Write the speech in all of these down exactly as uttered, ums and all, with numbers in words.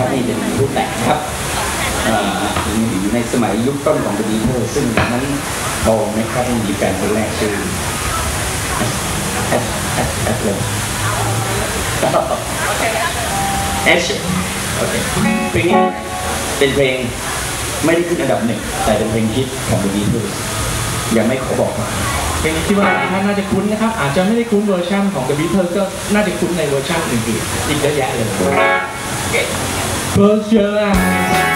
นี่เป็นรูปแบบครับอยู่ในสมัยยุคต้นของThe Beatlesซึ่งตอนนั้นโตนะครับมีแฟนคนแรกชื่อแอชแอชแอชเลยแอชโอเคเพลงนี้เป็นเพลงไม่ได้ขึ้นอันดับหนึ่งแต่เป็นเพลงฮิตของThe Beatlesยังไม่ขอบอกเพลงนี้คิดว่าท่านน่าจะคุ้นนะครับอาจจะไม่ได้คุ้นเวอร์ชันของ The Beatles ก็น่าจะคุ้นในเวอร์ชันอื่นๆอีกเยอะแยะเลย Close your eyes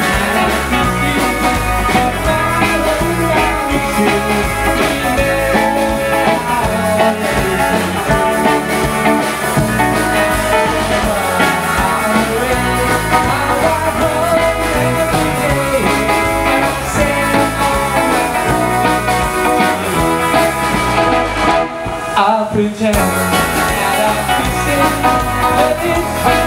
I'll pretend that I'm missing, but it's